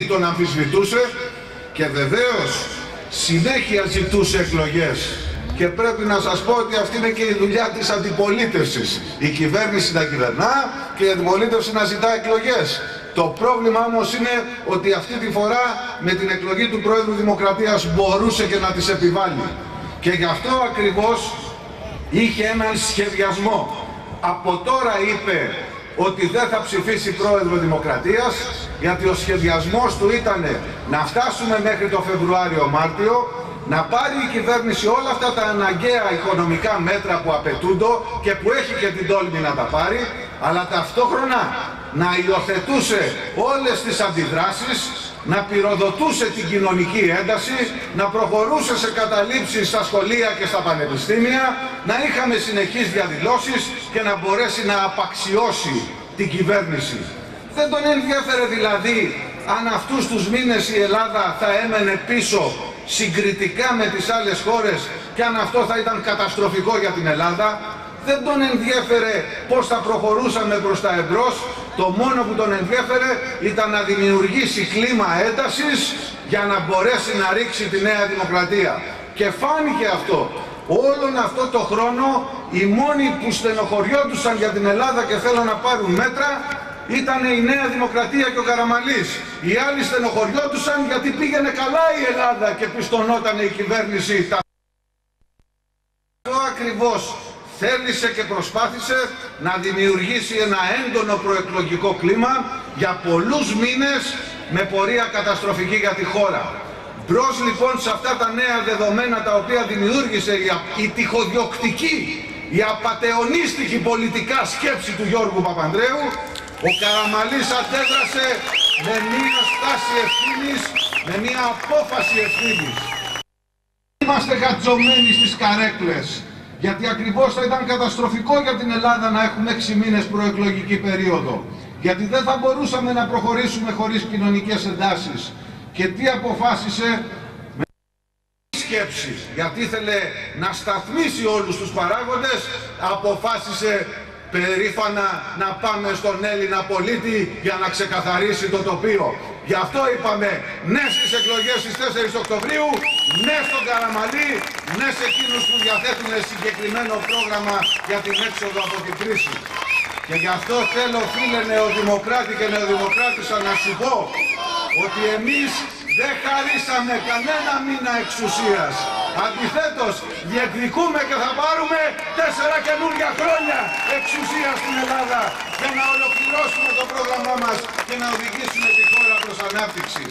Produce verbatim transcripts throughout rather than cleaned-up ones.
τον αμφισβητούσε και βεβαίως συνέχεια ζητούσε εκλογές. Και πρέπει να σας πω ότι αυτή είναι και η δουλειά της αντιπολίτευσης. Η κυβέρνηση να κυβερνά και η αντιπολίτευση να ζητά εκλογές. Το πρόβλημα όμως είναι ότι αυτή τη φορά με την εκλογή του Πρόεδρου Δημοκρατίας μπορούσε και να τις επιβάλλει. Και γι' αυτό ακριβώς είχε έναν σχεδιασμό. Από τώρα είπε ότι δεν θα ψηφίσει Πρόεδρο Δημοκρατίας, γιατί ο σχεδιασμός του ήταν να φτάσουμε μέχρι το Φεβρουάριο-Μάρτιο, να πάρει η κυβέρνηση όλα αυτά τα αναγκαία οικονομικά μέτρα που απαιτούνται και που έχει και την τόλμη να τα πάρει, αλλά ταυτόχρονα να υιοθετούσε όλες τις αντιδράσεις, να πυροδοτούσε την κοινωνική ένταση, να προχωρούσε σε καταλήψεις στα σχολεία και στα πανεπιστήμια, να είχαμε συνεχείς διαδηλώσεις και να μπορέσει να απαξιώσει την κυβέρνηση. Δεν τον ενδιέφερε δηλαδή αν αυτούς τους μήνες η Ελλάδα θα έμενε πίσω συγκριτικά με τις άλλες χώρες και αν αυτό θα ήταν καταστροφικό για την Ελλάδα. Δεν τον ενδιέφερε πώς θα προχωρούσαμε προς τα εμπρός. Το μόνο που τον ενδιέφερε ήταν να δημιουργήσει κλίμα έντασης για να μπορέσει να ρίξει τη Νέα Δημοκρατία. Και φάνηκε αυτό. Όλον αυτό το χρόνο οι μόνοι που στενοχωριόντουσαν για την Ελλάδα και θέλουν να πάρουν μέτρα ήταν η Νέα Δημοκρατία και ο Καραμανλής. Οι άλλοι στενοχωριόντουσαν γιατί πήγαινε καλά η Ελλάδα και πιστονόταν η κυβέρνηση. Αυτό ακριβώς θέλησε και προσπάθησε να δημιουργήσει ένα έντονο προεκλογικό κλίμα για πολλούς μήνες με πορεία καταστροφική για τη χώρα. Μπρος λοιπόν σε αυτά τα νέα δεδομένα τα οποία δημιούργησε η τυχοδιοκτική, η απατεωνίστικη πολιτικά σκέψη του Γιώργου Παπανδρέου, ο Καραμανλής αντέδρασε με μία στάση ευθύνης, με μία απόφαση ευθύνης. Είμαστε γατζωμένοι στις καρέκλες, γιατί ακριβώς θα ήταν καταστροφικό για την Ελλάδα να έχουμε έξι μήνες προεκλογική περίοδο. Γιατί δεν θα μπορούσαμε να προχωρήσουμε χωρίς κοινωνικές εντάσεις. Και τι αποφάσισε? Με σκέψη, γιατί ήθελε να σταθμίσει όλους τους παράγοντες, αποφάσισε περήφανα να πάμε στον Έλληνα πολίτη για να ξεκαθαρίσει το τοπίο. Γι' αυτό είπαμε ναι στις εκλογές στις τέσσερις Οκτωβρίου, ναι στον Καραμανλή, ναι σε εκείνους που διαθέτουν συγκεκριμένο πρόγραμμα για την έξοδο από την κρίση. Και γι' αυτό θέλω, φίλε νεοδημοκράτη και νεοδημοκράτησα, να σου πω ότι εμείς δεν χαρίσαμε κανένα μήνα εξουσίας. Αντιθέτως, διεκδικούμε και θα πάρουμε τέσσερα καινούργια χρόνια εξουσία στην Ελλάδα για να ολοκληρώσουμε το πρόγραμμά μας και να οδηγήσουμε τη χώρα προς ανάπτυξη.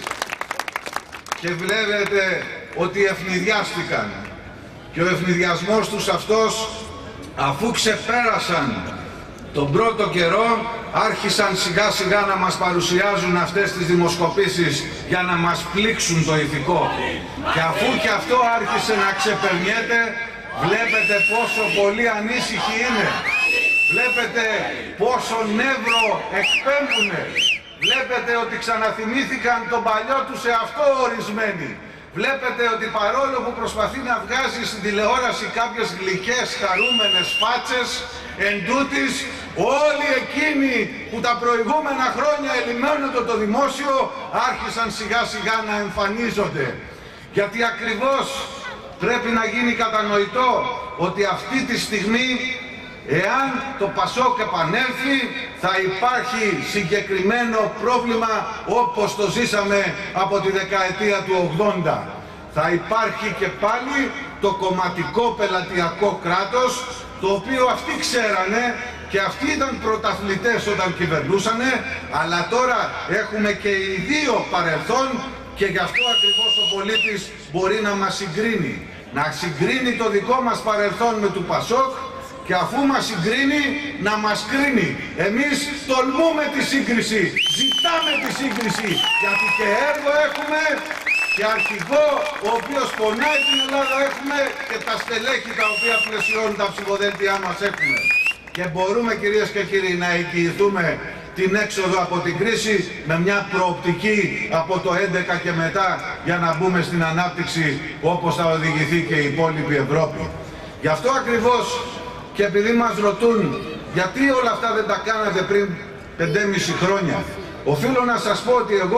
Και βλέπετε ότι ευνηδιάστηκαν. Και ο ευνηδιασμός τους αυτός, αφού ξεπέρασαν τον πρώτο καιρό, άρχισαν σιγά σιγά να μας παρουσιάζουν αυτές τις δημοσκοπήσεις για να μας πλήξουν το ηθικό. Και αφού και αυτό άρχισε να ξεπερνιέται, βλέπετε πόσο πολύ ανήσυχοι είναι. Βλέπετε πόσο νεύρο εκπέμπουνε. Βλέπετε ότι ξαναθυμήθηκαν τον παλιό τους εαυτό ορισμένοι. Βλέπετε ότι παρόλο που προσπαθεί να βγάζει στην τηλεόραση κάποιες γλυκές χαρούμενες φάτσες, εντούτοις όλοι εκείνοι που τα προηγούμενα χρόνια ελυμμένονται το δημόσιο άρχισαν σιγά σιγά να εμφανίζονται. Γιατί ακριβώς πρέπει να γίνει κατανοητό ότι αυτή τη στιγμή, εάν το Πασόκ επανέλθει, θα υπάρχει συγκεκριμένο πρόβλημα όπως το ζήσαμε από τη δεκαετία του ογδόντα. Θα υπάρχει και πάλι το κομματικό πελατειακό κράτος, το οποίο αυτοί ξέρανε και αυτοί ήταν πρωταθλητές όταν κυβερνούσανε, αλλά τώρα έχουμε και οι δύο παρελθόν και γι' αυτό ακριβώς ο πολίτης μπορεί να μας συγκρίνει. Να συγκρίνει το δικό μας παρελθόν με του Πασόκ και αφού μας συγκρίνει να μας κρίνει. Εμείς τολμούμε τη σύγκριση, ζητάμε τη σύγκριση, γιατί και έργο έχουμε και αρχηγό ο οποίος πονάει την Ελλάδα έχουμε και τα στελέχη τα οποία πλαισιώνουν τα ψηφοδέλτια μας έχουμε. Και μπορούμε, κυρίες και κύριοι, να εγγυηθούμε την έξοδο από την κρίση με μια προοπτική από το έντεκα και μετά για να μπούμε στην ανάπτυξη όπως θα οδηγηθεί και η υπόλοιπη Ευρώπη. Γι' αυτό ακριβώς και επειδή μας ρωτούν γιατί όλα αυτά δεν τα κάνατε πριν πεντέμισι χρόνια, οφείλω να σας πω ότι εγώ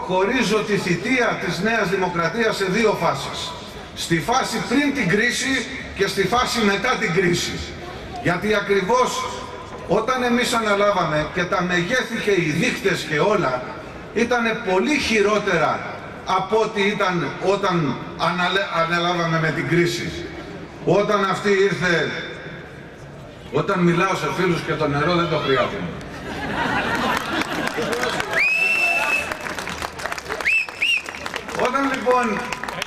χωρίζω τη θητεία της Νέας Δημοκρατίας σε δύο φάσεις. Στη φάση πριν την κρίση και στη φάση μετά την κρίση. Γιατί ακριβώς όταν εμείς αναλάβαμε και τα μεγέθη και οι δείκτες και όλα ήταν πολύ χειρότερα από ό,τι ήταν όταν αναλάβαμε με την κρίση. Όταν αυτή ήρθε, όταν μιλάω σε φίλους και το νερό δεν το χρειάζομαι. Όταν λοιπόν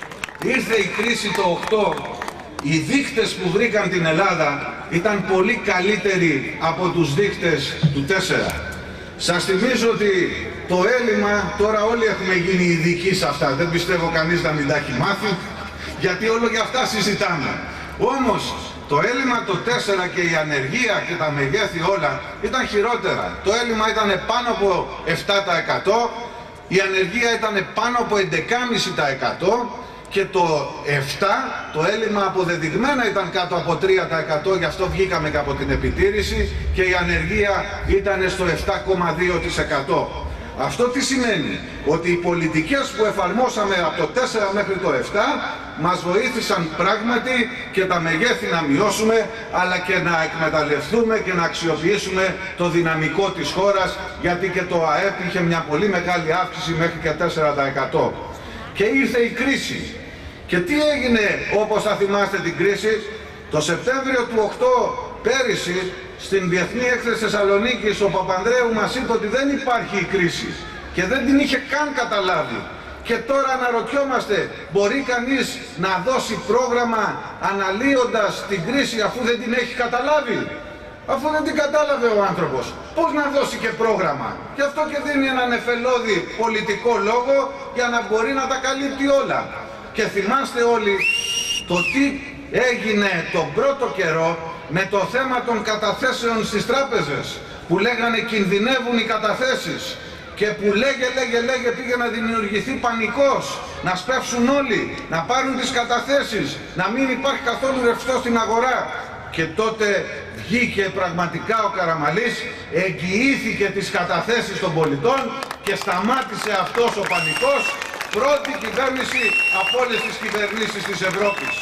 ήρθε η κρίση το οκτώ, οι δείκτες που βρήκαν την Ελλάδα ήταν πολύ καλύτεροι από τους δείκτες του τέσσερα. Σας θυμίζω ότι το έλλειμμα, τώρα όλοι έχουμε γίνει ειδικοί σε αυτά, δεν πιστεύω κανείς να μην τα έχει μάθει, γιατί όλο για αυτά συζητάμε. Όμως το έλλειμμα το τέσσερα και η ανεργία και τα μεγέθη όλα ήταν χειρότερα. Το έλλειμμα ήταν πάνω από επτά τοις εκατό, η ανεργία ήταν πάνω από έντεκα κόμμα πέντε τοις εκατό και το επτά, το έλλειμμα αποδεδειγμένα ήταν κάτω από τρία τοις εκατό, γι' αυτό βγήκαμε και από την επιτήρηση, και η ανεργία ήταν στο επτά κόμμα δύο τοις εκατό. Αυτό τι σημαίνει? Ότι οι πολιτικές που εφαρμόσαμε από το τέσσερα μέχρι το επτά μας βοήθησαν πράγματι και τα μεγέθη να μειώσουμε, αλλά και να εκμεταλλευτούμε και να αξιοποιήσουμε το δυναμικό της χώρας, γιατί και το ΑΕΠ είχε μια πολύ μεγάλη αύξηση μέχρι και τέσσερα τοις εκατό. Και ήρθε η κρίση. Και τι έγινε, όπως θα θυμάστε την κρίση? Το Σεπτέμβριο του οκτώ πέρυσι, στην Διεθνή Έκθεση Θεσσαλονίκης, ο Παπανδρέου μας είπε ότι δεν υπάρχει η κρίση και δεν την είχε καν καταλάβει. Και τώρα αναρωτιόμαστε, μπορεί κανείς να δώσει πρόγραμμα αναλύοντας την κρίση αφού δεν την έχει καταλάβει? Αφού δεν την κατάλαβε ο άνθρωπος, πώς να δώσει και πρόγραμμα? Γι' αυτό και δίνει έναν εφελώδη πολιτικό λόγο για να μπορεί να τα καλύπτει όλα. Και θυμάστε όλοι το τι έγινε τον πρώτο καιρό με το θέμα των καταθέσεων στις τράπεζες, που λέγανε κινδυνεύουν οι καταθέσεις και που λέγε, λέγε, λέγε πήγε να δημιουργηθεί πανικός, να σπεύσουν όλοι, να πάρουν τις καταθέσεις, να μην υπάρχει καθόλου ρευστό στην αγορά. Και τότε βγήκε πραγματικά ο Καραμανλής, εγγυήθηκε τις καταθέσεις των πολιτών και σταμάτησε αυτός ο πανικός, πρώτη κυβέρνηση από όλες τις κυβερνήσεις της Ευρώπης.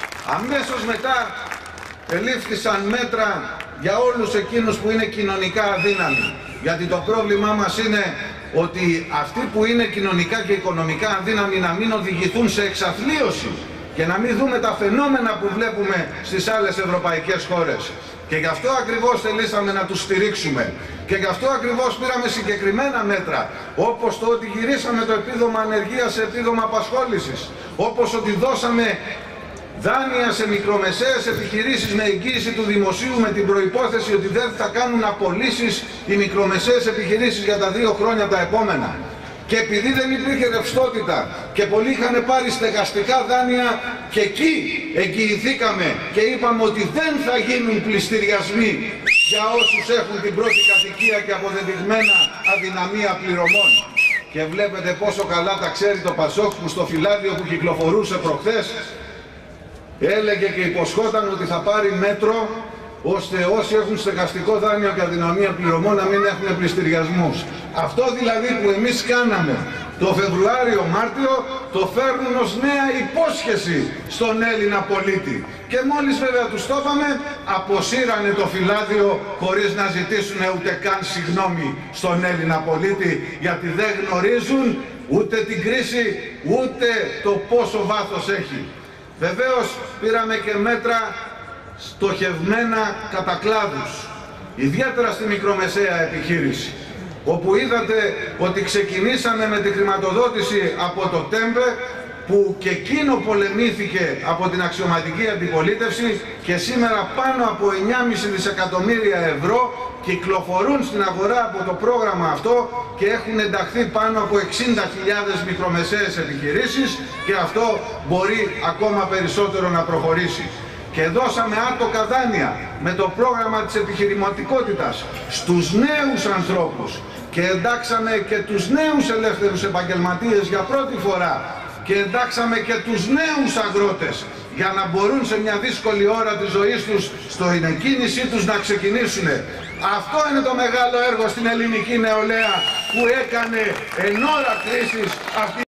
Αμέσως μετά ελήφθησαν μέτρα για όλους εκείνους που είναι κοινωνικά αδύναμοι. Γιατί το πρόβλημά μας είναι ότι αυτοί που είναι κοινωνικά και οικονομικά αδύναμοι να μην οδηγηθούν σε εξαθλίωση και να μην δούμε τα φαινόμενα που βλέπουμε στις άλλες ευρωπαϊκές χώρες. Και γι' αυτό ακριβώς θελήσαμε να τους στηρίξουμε. Και γι' αυτό ακριβώς πήραμε συγκεκριμένα μέτρα, όπως το ότι γυρίσαμε το επίδομα ανεργίας σε επίδομα απασχόλησης, όπως ότι δώσαμε δάνεια σε μικρομεσαίες επιχειρήσεις με εγγύηση του δημοσίου, με την προϋπόθεση ότι δεν θα κάνουν απολύσεις οι μικρομεσαίες επιχειρήσεις για τα δύο χρόνια τα επόμενα. Και επειδή δεν υπήρχε ρευστότητα και πολλοί είχαν πάρει στεγαστικά δάνεια, και εκεί εγγυηθήκαμε και είπαμε ότι δεν θα γίνουν πληστηριασμοί για όσους έχουν την πρώτη κατοικία και αποδεδειγμένα αδυναμία πληρωμών. Και βλέπετε πόσο καλά τα ξέρει το Πασόκ, που στο φυλάδιο που κυκλοφορούσε προχθές έλεγε και υποσχόταν ότι θα πάρει μέτρο ώστε όσοι έχουν στεγαστικό δάνειο και αδυναμία πληρωμών να μην έχουν πληστηριασμούς. Αυτό δηλαδή που εμείς κάναμε το Φεβρουάριο-Μάρτιο το φέρνουν ως νέα υπόσχεση στον Έλληνα πολίτη. Και μόλις βέβαια τους το είπαμε, αποσύρανε το φυλάδιο χωρίς να ζητήσουν ούτε καν συγγνώμη στον Έλληνα πολίτη, γιατί δεν γνωρίζουν ούτε την κρίση ούτε το πόσο βάθος έχει. Βεβαίως πήραμε και μέτρα στοχευμένα κατά κλάδους, ιδιαίτερα στη μικρομεσαία επιχείρηση, όπου είδατε ότι ξεκινήσαμε με τη χρηματοδότηση από το ΤΕΜΠΕ, που και εκείνο πολεμήθηκε από την αξιωματική αντιπολίτευση, και σήμερα πάνω από εννιά κόμμα πέντε δισεκατομμύρια ευρώ κυκλοφορούν στην αγορά από το πρόγραμμα αυτό και έχουν ενταχθεί πάνω από εξήντα χιλιάδες μικρομεσαίες επιχειρήσεις, και αυτό μπορεί ακόμα περισσότερο να προχωρήσει. Και δώσαμε άτοκα δάνεια με το πρόγραμμα της επιχειρηματικότητας στους νέους ανθρώπους, και εντάξαμε και τους νέους ελεύθερους επαγγελματίες για πρώτη φορά, και εντάξαμε και τους νέους αγρότες για να μπορούν σε μια δύσκολη ώρα της ζωής τους, στο εκκίνησή τους, να ξεκινήσουν. Αυτό είναι το μεγάλο έργο στην ελληνική νεολαία που έκανε εν ώρα κρίσης αυτή